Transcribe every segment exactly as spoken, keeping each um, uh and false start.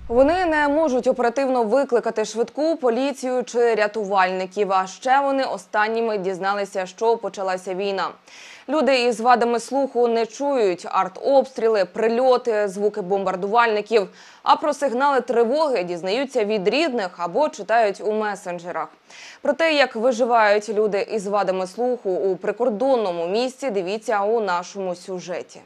Вони не можуть оперативно викликати швидку, поліцію чи рятувальників. А ще вони останніми дізналися, що почалася війна. Люди із вадами слуху не чують артобстріли, прильоти, звуки бомбардувальників. А про сигнали тривоги дізнаються від рідних або читають у месенджерах. Про те, як виживають люди із вадами слуху у прикордонному місті, дивіться у нашому сюжеті.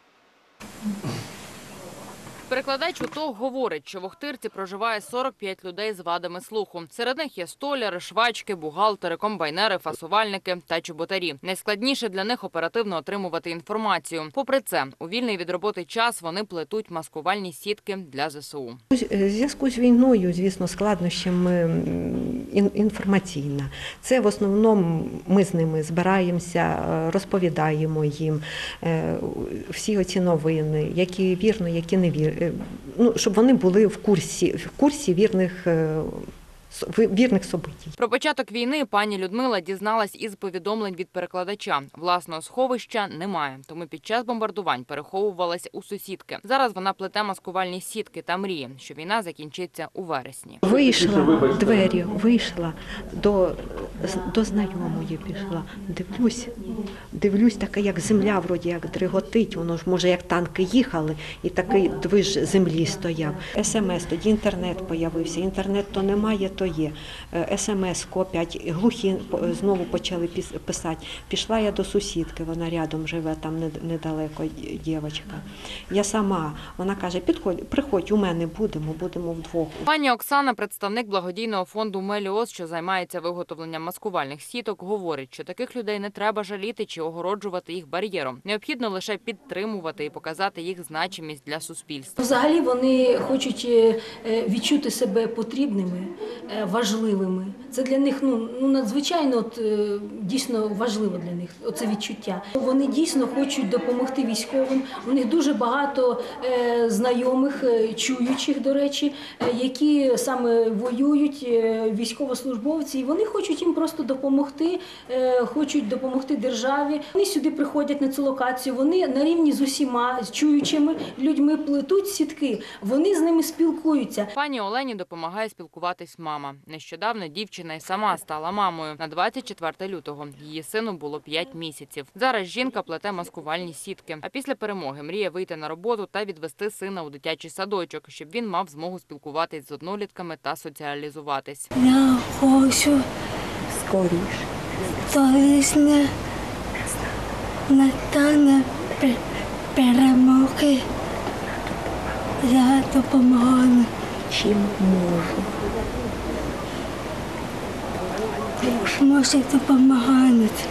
Перекладач УТО говорить, що в Охтирці проживає сорок п'ять людей з вадами слуху. Серед них є столяри, швачки, бухгалтери, комбайнери, фасувальники та чоботарі. Найскладніше для них оперативно отримувати інформацію. Попри це, у вільний від роботи час вони плетуть маскувальні сітки для ЗСУ. У зв'язку з війною, звісно, складнощами інформаційна. Це в основному ми з ними збираємося, розповідаємо їм всі оці новини, які вірно, які не вірно. Ну, щоб вони були в курсі, в курсі вірних, вірних событій. Про початок війни пані Людмила дізналась із повідомлень від перекладача. Власного сховища немає, тому під час бомбардувань переховувалась у сусідки. Зараз вона плете маскувальні сітки та мріє, що війна закінчиться у вересні. Вийшла двері, вийшла до, до знайомої пішла. Дивлюсь, дивлюсь, така як земля вроді як дриготить, воно ж може як танки їхали і такий движ землі стояв. ес ем ес, тоді інтернет появився, інтернет то немає, то є. ес ем ес копять, глухі знову почали писати. Пішла я до сусідки, вона рядом живе, там недалеко дівчинка. Я сама, вона каже, підходь, приходь, у мене будемо, будемо вдвох. Пані Оксана, представник благодійного фонду «Меліос», що займається виготовленням маскувальних сіток, говорить, що таких людей не треба жаліти чи огороджувати їх бар'єром. Необхідно лише підтримувати і показати їх значимість для суспільства. Взагалі вони хочуть відчути себе потрібними, важливими. Це для них ну, ну надзвичайно от, дійсно важливо для них, оце відчуття. Вони дійсно хочуть допомогти військовим. У них дуже багато е, знайомих, чуючих, до речі, які саме воюють, військовослужбовці. І вони хочуть їм просто допомогти, е, хочуть допомогти державі. Вони сюди приходять на цю локацію, вони на рівні з усіма чуючими людьми плетуть сітки, вони з ними спілкуються. Пані Олені допомагає спілкуватись мама. Нещодавно дівчина й сама стала мамою. На двадцять четверте лютого її сину було п'ять місяців. Зараз жінка плете маскувальні сітки. А після перемоги мріє вийти на роботу та відвести сина у дитячий садочок, щоб він мав змогу спілкуватись з однолітками та соціалізуватись. Я хочу Скоріше. Торісне настане перемоги. Я допомагаю. Чим можу. Може допомагати.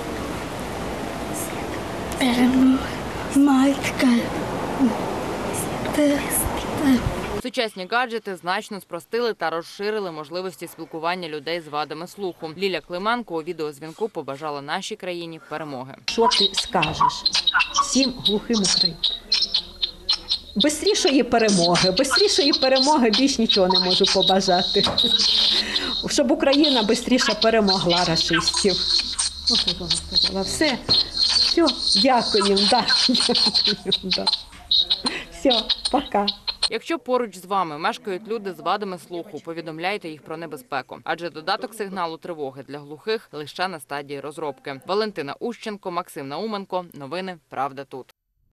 Перемога. Матка. Сучасні гаджети значно спростили та розширили можливості спілкування людей з вадами слуху. Ліля Клименко у відеозвінку побажала нашій країні перемоги. Що ти скажеш всім глухим українцям? Бистрішої перемоги, бистрішої перемоги, більш нічого не можу побажати. Щоб Україна бистріше перемогла рашистів. Все, все, дякуємо, да. Да. Все, пока. Якщо поруч з вами мешкають люди з вадами слуху, повідомляйте їх про небезпеку. Адже додаток сигналу тривоги для глухих лише на стадії розробки. Валентина Ущенко, Максим Науменко. Новини «Правда тут».